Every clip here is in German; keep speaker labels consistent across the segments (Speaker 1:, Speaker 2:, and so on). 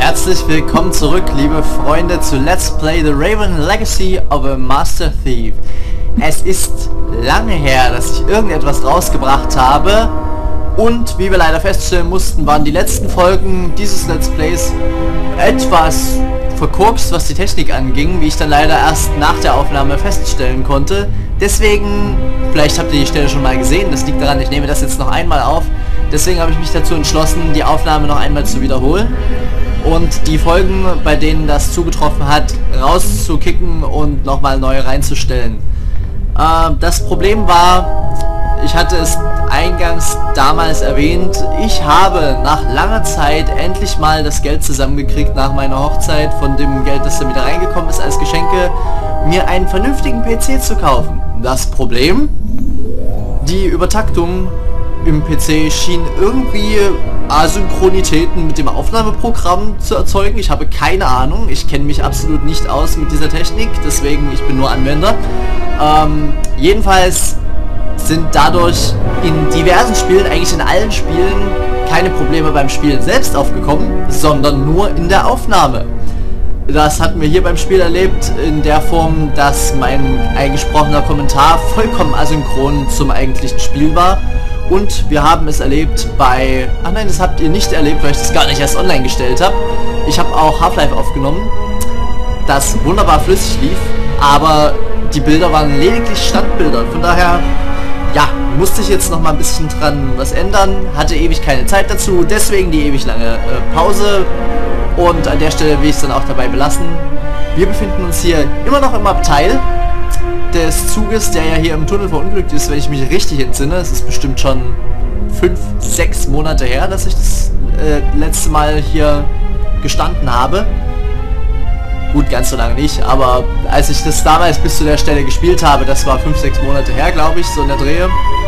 Speaker 1: Herzlich willkommen zurück, liebe Freunde, zu Let's Play The Raven Legacy of a Master Thief. Es ist lange her, dass ich irgendetwas draus gebracht habe und wie wir leider feststellen mussten, waren die letzten Folgen dieses Let's Plays etwas verkorkst, was die Technik anging, wie ich dann leider erst nach der Aufnahme feststellen konnte. Deswegen, vielleicht habt ihr die Stelle schon mal gesehen, das liegt daran, ich nehme das jetzt noch einmal auf. Deswegen habe ich mich dazu entschlossen, die Aufnahme noch einmal zu wiederholen und die Folgen, bei denen das zugetroffen hat, rauszukicken und nochmal neu reinzustellen. Das Problem war, ich hatte es eingangs damals erwähnt, ich habe nach langer Zeit endlich mal das Geld zusammengekriegt nach meiner Hochzeit, von dem Geld, das dann wieder reingekommen ist als Geschenke, mir einen vernünftigen PC zu kaufen. Das Problem? Die Übertaktung im PC schien irgendwie Asynchronitäten mit dem Aufnahmeprogramm zu erzeugen. Ich habe keine Ahnung, ich kenne mich absolut nicht aus mit dieser Technik, deswegen ich bin nur Anwender. Jedenfalls sind dadurch in diversen Spielen, eigentlich in allen Spielen, keine Probleme beim Spielen selbst aufgekommen, sondern nur in der Aufnahme. Das hatten wir hier beim Spiel erlebt, in der Form, dass mein eingesprochener Kommentar vollkommen asynchron zum eigentlichen Spiel war. Und wir haben es erlebt bei... Ach nein, das habt ihr nicht erlebt, weil ich das gar nicht erst online gestellt habe. Ich habe auch Half-Life aufgenommen, das wunderbar flüssig lief, aber die Bilder waren lediglich Standbilder. Von daher, ja, musste ich jetzt noch mal ein bisschen dran was ändern, hatte ewig keine Zeit dazu, deswegen die ewig lange Pause. Und an der Stelle will ich es dann auch dabei belassen. Wir befinden uns hier immer noch im Abteil des Zuges, der ja hier im Tunnel verunglückt ist, wenn ich mich richtig entsinne. Es ist bestimmt schon 5, 6 Monate her, dass ich das letzte Mal hier gestanden habe. Gut, ganz so lange nicht, aber als ich das damals bis zu der Stelle gespielt habe, das war 5, 6 Monate her, glaube ich, so in der Drehe.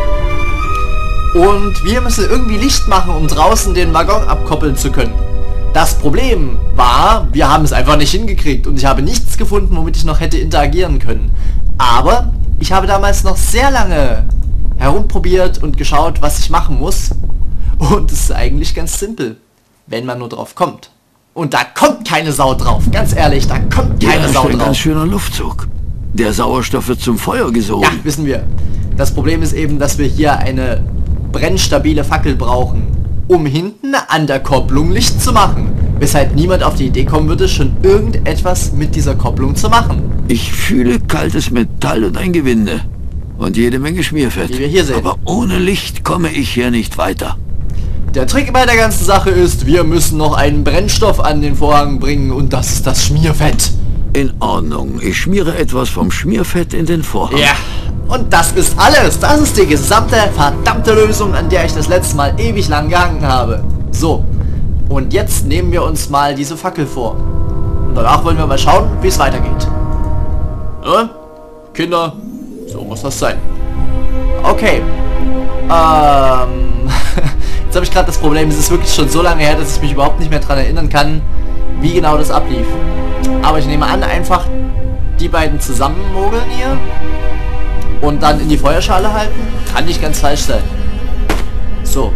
Speaker 1: Und wir müssen irgendwie Licht machen, um draußen den Waggon abkoppeln zu können. Das Problem war, wir haben es einfach nicht hingekriegt und ich habe nichts gefunden, womit ich noch hätte interagieren können. Aber ich habe damals noch sehr lange herumprobiert und geschaut, was ich machen muss. Und es ist eigentlich ganz simpel, wenn man nur drauf kommt. Und da kommt keine Sau drauf, ganz ehrlich, da kommt keine Sau drauf.
Speaker 2: Ein ganz schöner Luftzug. Der Sauerstoff wird zum Feuer gesogen.
Speaker 1: Ja, wissen wir. Das Problem ist eben, dass wir hier eine brennstabile Fackel brauchen, um hinten an der Kopplung Licht zu machen. Weshalb niemand auf die Idee kommen würde, schon irgendetwas mit dieser Kopplung zu machen.
Speaker 2: Ich fühle kaltes Metall und ein Gewinde. Und jede Menge Schmierfett.
Speaker 1: Wie wir hier sehen.
Speaker 2: Aber ohne Licht komme ich hier nicht weiter.
Speaker 1: Der Trick bei der ganzen Sache ist, wir müssen noch einen Brennstoff an den Vorhang bringen und das ist das Schmierfett.
Speaker 2: In Ordnung. Ich schmiere etwas vom Schmierfett in den Vorhang.
Speaker 1: Ja, und das ist alles. Das ist die gesamte verdammte Lösung, an der ich das letzte Mal ewig lang gehangen habe. So. Und jetzt nehmen wir uns mal diese Fackel vor. Und danach wollen wir mal schauen, wie es weitergeht. Ja? Kinder, so muss das sein. Okay. Jetzt habe ich gerade das Problem, es ist wirklich schon so lange her, dass ich mich überhaupt nicht mehr daran erinnern kann, wie genau das ablief. Aber ich nehme an, einfach die beiden zusammenmogeln hier und dann in die Feuerschale halten. Kann nicht ganz falsch sein. So.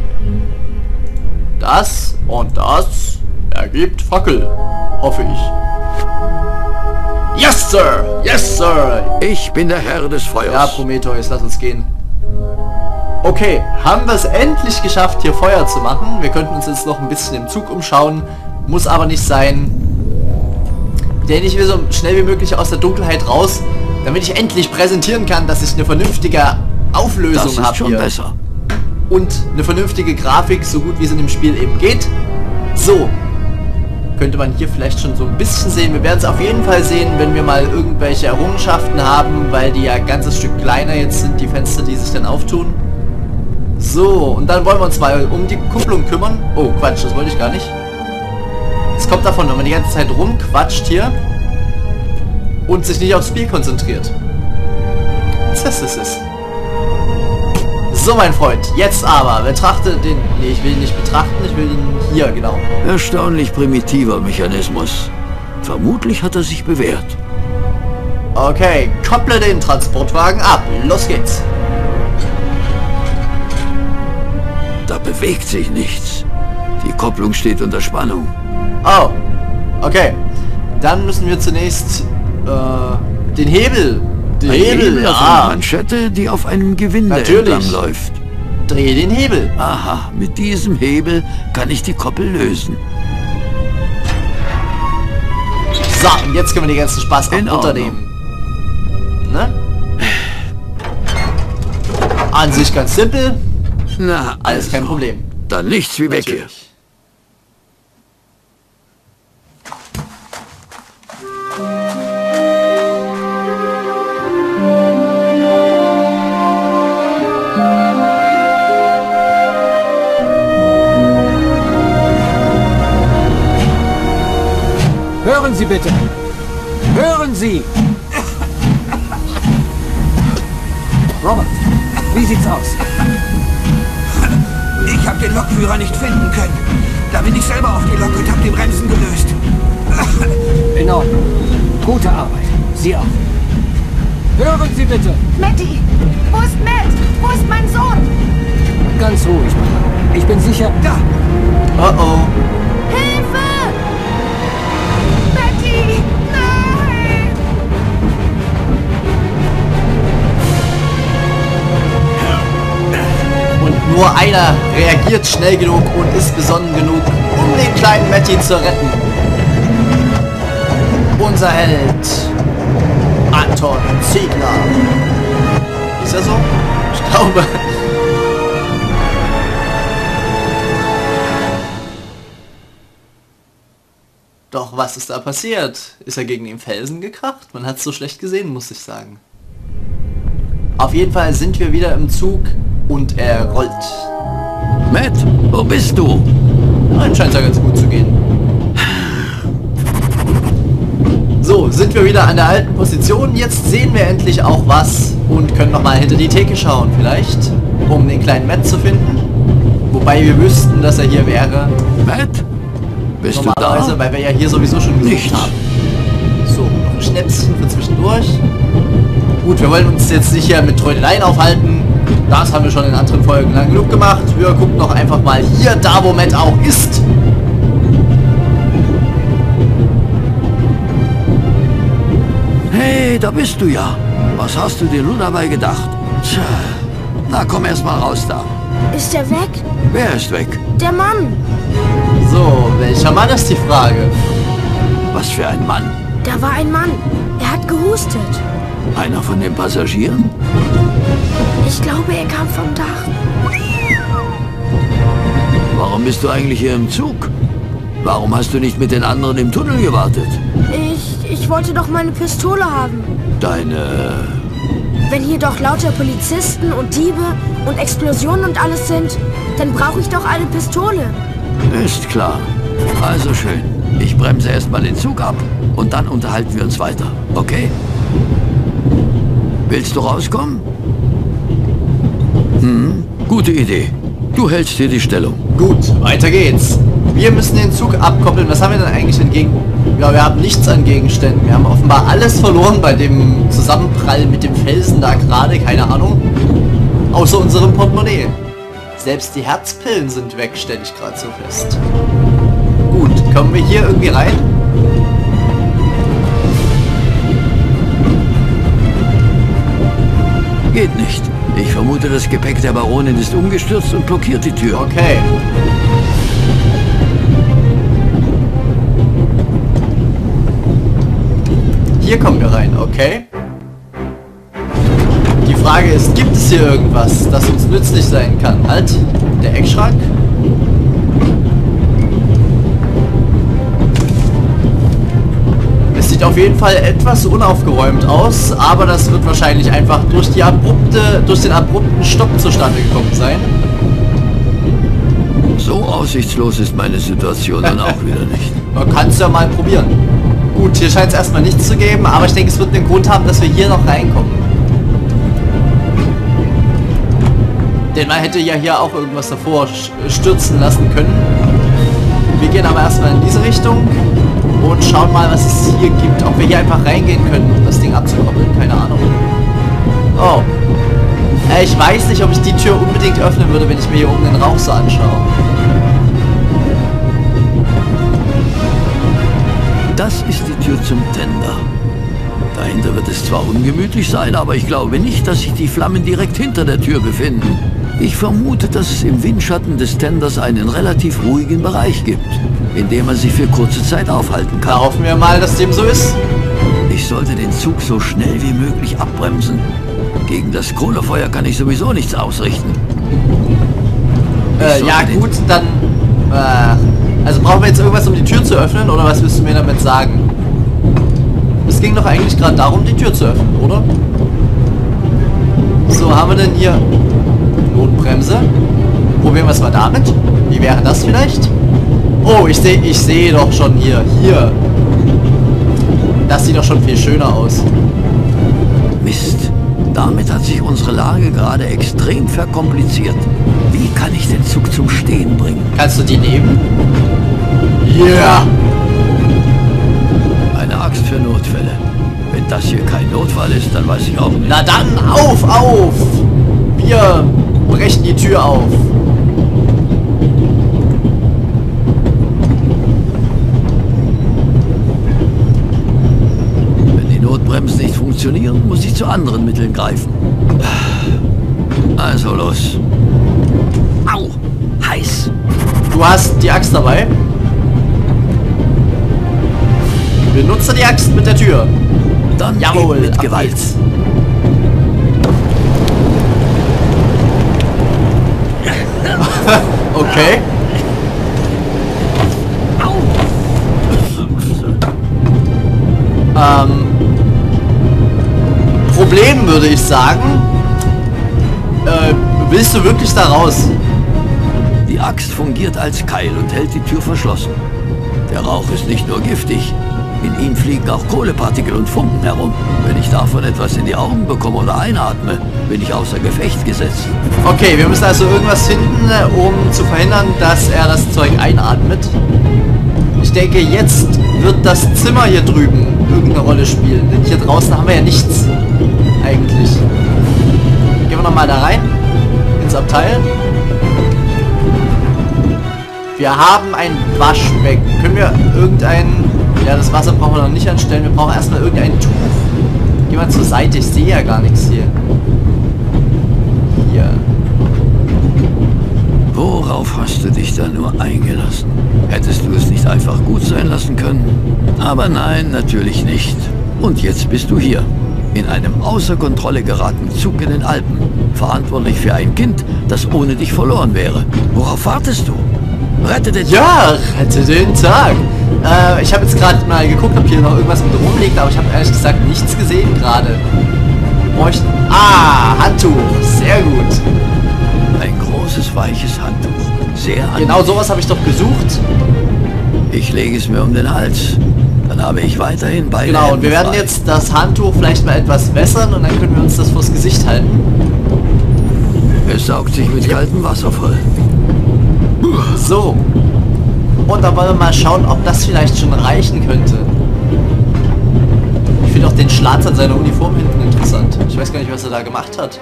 Speaker 1: Das und das ergibt Fackel, hoffe ich. Yes, Sir! Yes, Sir!
Speaker 2: Ich bin der Herr des Feuers.
Speaker 1: Ja, Prometheus, lass uns gehen. Okay, haben wir es endlich geschafft, hier Feuer zu machen. Wir könnten uns jetzt noch ein bisschen im Zug umschauen. Muss aber nicht sein. Denn ich will so schnell wie möglich aus der Dunkelheit raus, damit ich endlich präsentieren kann, dass ich eine vernünftige Auflösung habe hier.
Speaker 2: Besser.
Speaker 1: Und eine vernünftige Grafik, so gut wie es in dem Spiel eben geht. So. Könnte man hier vielleicht schon so ein bisschen sehen. Wir werden es auf jeden Fall sehen, wenn wir mal irgendwelche Errungenschaften haben, weil die ja ein ganzes Stück kleiner jetzt sind, die Fenster, die sich dann auftun. So, und dann wollen wir uns mal um die Kupplung kümmern. Oh, Quatsch, das wollte ich gar nicht. Es kommt davon, wenn man die ganze Zeit rumquatscht hier und sich nicht aufs Spiel konzentriert. So, mein Freund, jetzt aber, betrachte den... Nee, ich will ihn nicht betrachten, ich will ihn hier, genau.
Speaker 2: Erstaunlich primitiver Mechanismus. Vermutlich hat er sich bewährt.
Speaker 1: Okay, kopple den Transportwagen ab. Los geht's.
Speaker 2: Da bewegt sich nichts. Die Kopplung steht unter Spannung.
Speaker 1: Oh, okay. Dann müssen wir zunächst den Hebel. Den Hebel,
Speaker 2: auf
Speaker 1: ja.
Speaker 2: eine Manschette, die auf einem Gewinde
Speaker 1: Natürlich.
Speaker 2: entlang läuft.
Speaker 1: Drehe den Hebel.
Speaker 2: Aha, mit diesem Hebel kann ich die Koppel lösen.
Speaker 1: So, und jetzt können wir den ganzen Spaß auch
Speaker 2: In
Speaker 1: runternehmen. Ne? An sich ganz simpel.
Speaker 2: Na,
Speaker 1: Alles kein Problem.
Speaker 2: Dann nichts wie weg hier.
Speaker 1: Natürlich.
Speaker 3: Hören Sie bitte! Hören Sie! Robert, wie sieht's aus?
Speaker 4: Ich habe den Lokführer nicht finden können. Da bin ich selber auf die Lok und habe die Bremsen gelöst.
Speaker 3: In Ordnung. Gute Arbeit. Sie auch. Hören Sie bitte!
Speaker 5: Matty! Wo ist Matt? Wo ist mein Sohn?
Speaker 3: Ganz ruhig, Mama. Ich bin sicher...
Speaker 4: Da!
Speaker 1: Oh oh.
Speaker 5: Hilfe! Matty! Nein!
Speaker 1: Und nur einer reagiert schnell genug und ist besonnen genug, um den kleinen Matty zu retten. Unser Held Anton Ziegler. Ist er so? Ich glaube. Doch was ist da passiert? Ist er gegen den Felsen gekracht? Man hat es so schlecht gesehen, muss ich sagen. Auf jeden Fall sind wir wieder im Zug und er rollt.
Speaker 2: Matt, wo bist du?
Speaker 1: Anscheinend scheint es ja ganz gut zu gehen. So, sind wir wieder an der alten Position. Jetzt sehen wir endlich auch was und können nochmal hinter die Theke schauen vielleicht, um den kleinen Matt zu finden. Wobei wir wüssten, dass er hier wäre.
Speaker 2: Matt? Bist du
Speaker 1: Normalerweise,
Speaker 2: da?
Speaker 1: weil wir ja hier sowieso schon gesucht
Speaker 2: Nichts.
Speaker 1: haben. So, noch ein Schnäpschen für zwischendurch. Gut, wir wollen uns jetzt nicht hier mit Trödeleien aufhalten. Das haben wir schon in anderen Folgen lang genug gemacht. Wir gucken noch einfach mal hier, da wo Matt auch ist.
Speaker 2: Hey, da bist du ja. Was hast du dir nun dabei gedacht? Tja, na komm erst mal raus da.
Speaker 5: Ist er weg?
Speaker 2: Wer ist weg?
Speaker 5: Der Mann!
Speaker 1: So, welcher Mann ist die Frage?
Speaker 2: Was für ein Mann?
Speaker 5: Da war ein Mann. Er hat gehustet.
Speaker 2: Einer von den Passagieren?
Speaker 5: Ich glaube, er kam vom Dach.
Speaker 2: Warum bist du eigentlich hier im Zug? Warum hast du nicht mit den anderen im Tunnel gewartet?
Speaker 5: Ich wollte doch meine Pistole haben.
Speaker 2: Deine...
Speaker 5: Wenn hier doch lauter Polizisten und Diebe und Explosionen und alles sind, dann brauche ich doch eine Pistole.
Speaker 2: Ist klar. Also schön. Ich bremse erstmal den Zug ab und dann unterhalten wir uns weiter. Okay? Willst du rauskommen? Gute Idee. Du hältst hier die Stellung.
Speaker 1: Gut, weiter geht's. Wir müssen den Zug abkoppeln. Was haben wir denn eigentlich entgegen? Ja, wir haben nichts an Gegenständen. Wir haben offenbar alles verloren bei dem Zusammenprall mit dem Felsen da gerade. Keine Ahnung. Außer unserem Portemonnaie. Selbst die Herzpillen sind weg, stelle ich gerade so fest. Gut, kommen wir hier irgendwie rein?
Speaker 2: Geht nicht. Ich vermute, das Gepäck der Baronin ist umgestürzt und blockiert die Tür.
Speaker 1: Okay. Hier kommen wir rein, okay. Die Frage ist, gibt es hier irgendwas, das uns nützlich sein kann? Halt, der Eckschrank. Es sieht auf jeden Fall etwas unaufgeräumt aus, aber das wird wahrscheinlich einfach durch den abrupten Stopp zustande gekommen sein.
Speaker 2: So aussichtslos ist meine Situation dann auch wieder nicht.
Speaker 1: Man kann es ja mal probieren. Gut, hier scheint es erstmal nichts zu geben, aber ich denke, es wird einen Grund haben, dass wir hier noch reinkommen. Denn man hätte ja hier auch irgendwas davor stürzen lassen können. Wir gehen aber erstmal in diese Richtung und schauen mal, was es hier gibt. Ob wir hier einfach reingehen können, um das Ding abzukoppeln. Keine Ahnung. Oh. Ich weiß nicht, ob ich die Tür unbedingt öffnen würde, wenn ich mir hier oben den Rauch so anschaue.
Speaker 2: Tür zum Tender. Dahinter wird es zwar ungemütlich sein, aber ich glaube nicht, dass sich die Flammen direkt hinter der Tür befinden. Ich vermute, dass es im Windschatten des Tenders einen relativ ruhigen Bereich gibt, in dem man sich für kurze Zeit aufhalten
Speaker 1: Da
Speaker 2: kann.
Speaker 1: hoffen wir mal, dass dem so ist.
Speaker 2: Ich sollte den Zug so schnell wie möglich abbremsen. Gegen das Kohlefeuer kann ich sowieso nichts ausrichten.
Speaker 1: Ja gut, dann... also brauchen wir jetzt irgendwas, um die Tür zu öffnen, oder was willst du mir damit sagen? Es ging doch eigentlich gerade darum, die Tür zu öffnen, oder? So, haben wir denn hier Notbremse? Probieren wir es mal damit. Wie wäre das vielleicht? Oh, ich sehe doch schon hier. Hier. Das sieht doch schon viel schöner aus.
Speaker 2: Mist. Damit hat sich unsere Lage gerade extrem verkompliziert. Wie kann ich den Zug zum Stehen bringen?
Speaker 1: Kannst du die nehmen? Yeah!
Speaker 2: Eine Axt für Notfälle. Wenn das hier kein Notfall ist, dann weiß ich auch nicht.
Speaker 1: Na dann, auf! Wir brechen die Tür auf.
Speaker 2: Wenn die Notbremsen nicht funktionieren, muss ich zu anderen Mitteln greifen. Also los. Au! Heiß!
Speaker 1: Du hast die Axt dabei. Benutze die Axt mit der Tür.
Speaker 2: Dann
Speaker 1: Jawohl,
Speaker 2: mit
Speaker 1: ab
Speaker 2: Gewalt.
Speaker 1: geht's. Okay. Problem würde ich sagen. Willst du wirklich da raus?
Speaker 2: Die Axt fungiert als Keil und hält die Tür verschlossen. Der Rauch ist nicht nur giftig. In ihm fliegen auch Kohlepartikel und Funken herum. Wenn ich davon etwas in die Augen bekomme oder einatme, bin ich außer Gefecht gesetzt.
Speaker 1: Okay, wir müssen also irgendwas finden, um zu verhindern, dass er das Zeug einatmet. Ich denke, jetzt wird das Zimmer hier drüben irgendeine Rolle spielen. Denn hier draußen haben wir ja nichts. Eigentlich. Gehen wir nochmal da rein. Ins Abteil. Wir haben ein Waschbecken. Können wir irgendein... Ja, das Wasser brauchen wir noch nicht anstellen. Wir brauchen erstmal irgendein Tuch. Geh mal zur Seite. Ich sehe ja gar nichts hier. Hier.
Speaker 2: Worauf hast du dich da nur eingelassen? Hättest du es nicht einfach gut sein lassen können? Aber nein, natürlich nicht. Und jetzt bist du hier. In einem außer Kontrolle geratenen Zug in den Alpen. Verantwortlich für ein Kind, das ohne dich verloren wäre. Worauf wartest du? Rette den Tag.
Speaker 1: Ja, rette den Tag. Ich habe jetzt gerade mal geguckt, ob hier noch irgendwas mit rumliegt, aber ich habe ehrlich gesagt nichts gesehen gerade. Bräuchten... Ah, Handtuch. Sehr gut.
Speaker 2: Ein großes, weiches Handtuch. Sehr angenehm.
Speaker 1: Genau sowas habe ich doch gesucht.
Speaker 2: Ich lege es mir um den Hals. Dann habe ich weiterhin beide
Speaker 1: Genau, und wir
Speaker 2: Hände
Speaker 1: werden
Speaker 2: frei.
Speaker 1: jetzt das Handtuch vielleicht mal etwas wässern und dann können wir uns das vors Gesicht halten.
Speaker 2: Es saugt sich mit kaltem Wasser voll.
Speaker 1: So. Und dann wollen wir mal schauen, ob das vielleicht schon reichen könnte. Ich finde auch den Schlatz an seiner Uniform hinten interessant. Ich weiß gar nicht, was er da gemacht hat.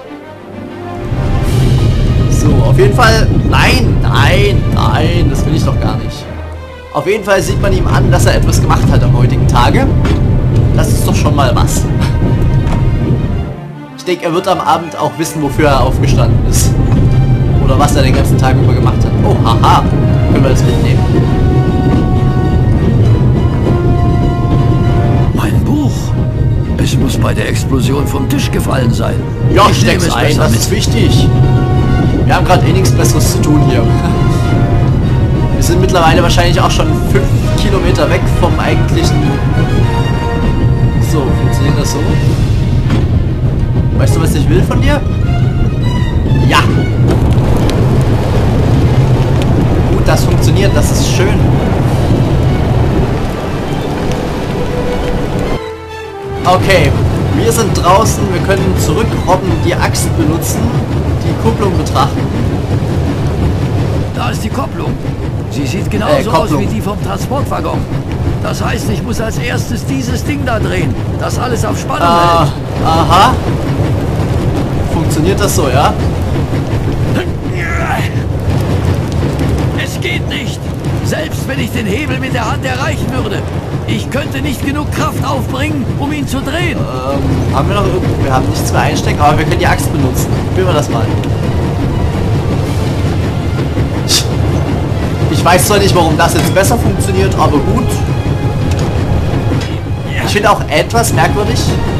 Speaker 1: So, auf jeden Fall... Nein, das will ich doch gar nicht. Auf jeden Fall sieht man ihm an, dass er etwas gemacht hat am heutigen Tage. Das ist doch schon mal was. Ich denke, er wird am Abend auch wissen, wofür er aufgestanden ist. Oder was er den ganzen Tag über gemacht hat. Oh, haha. Können wir das mitnehmen?
Speaker 2: Mein Buch. Es muss bei der Explosion vom Tisch gefallen sein.
Speaker 1: Ja,
Speaker 2: Ich nehme
Speaker 1: steck's
Speaker 2: es
Speaker 1: ein,
Speaker 2: besser
Speaker 1: das
Speaker 2: mit.
Speaker 1: ist wichtig. Wir haben gerade eh nichts Besseres zu tun hier. Wir sind mittlerweile wahrscheinlich auch schon 5 Kilometer weg vom eigentlichen... So, funktioniert das so? Weißt du, was ich will von dir? Ja! Gut, das funktioniert, das ist schön. Okay, wir sind draußen, wir können zurückrobben, die Axt benutzen, die Kupplung betrachten.
Speaker 2: Da ist die Kopplung. Sie sieht genauso aus
Speaker 1: Kopplung.
Speaker 2: wie die vom Transportwaggon. Das heißt, ich muss als erstes dieses Ding da drehen, das alles auf Spannung hält.
Speaker 1: Aha. Funktioniert das so, ja?
Speaker 2: Es geht nicht. Selbst wenn ich den Hebel mit der Hand erreichen würde, ich könnte nicht genug Kraft aufbringen, um ihn zu drehen.
Speaker 1: Haben wir noch irgendwo? Wir haben nichts mehr einstecken, aber wir können die Axt benutzen. Probieren wir das mal. Ich weiß zwar nicht, warum das jetzt besser funktioniert, aber gut. Ich finde auch etwas merkwürdig.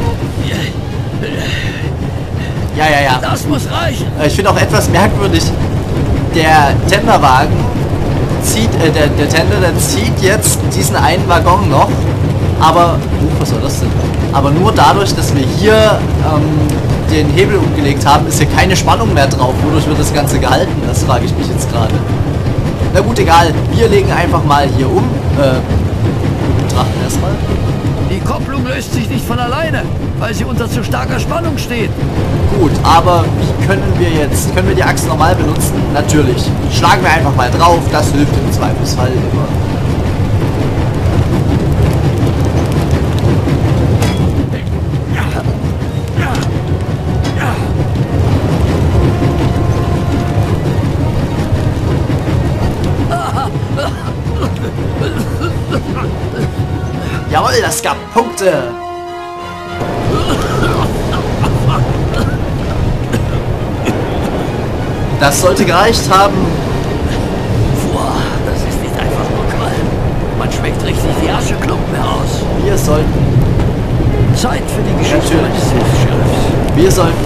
Speaker 1: Ja.
Speaker 2: Das muss reichen.
Speaker 1: Ich finde auch etwas merkwürdig. Der Tenderwagen zieht, der Tender, der zieht jetzt diesen einen Waggon noch. Aber, was soll das denn? Aber nur dadurch, dass wir hier den Hebel umgelegt haben, ist hier keine Spannung mehr drauf. Wodurch wird das Ganze gehalten? Das frage ich mich jetzt gerade. Na gut, egal. Wir legen einfach mal hier um. Betrachten erstmal.
Speaker 2: Die Kopplung löst sich nicht von alleine, weil sie unter zu starker Spannung steht.
Speaker 1: Gut, aber wie können wir jetzt? Können wir die Axt normal benutzen? Natürlich. Schlagen wir einfach mal drauf. Das hilft im Zweifelsfall immer. Jawohl, das gab Punkte. Das sollte gereicht haben.
Speaker 2: Boah, das ist nicht einfach nur Qualm. Man schmeckt richtig die Ascheklumpen heraus.
Speaker 1: Wir sollten
Speaker 2: Zeit für die Geschichte
Speaker 1: Natürlich.
Speaker 2: meines Hilfs-Sheriffs.
Speaker 1: Wir sollten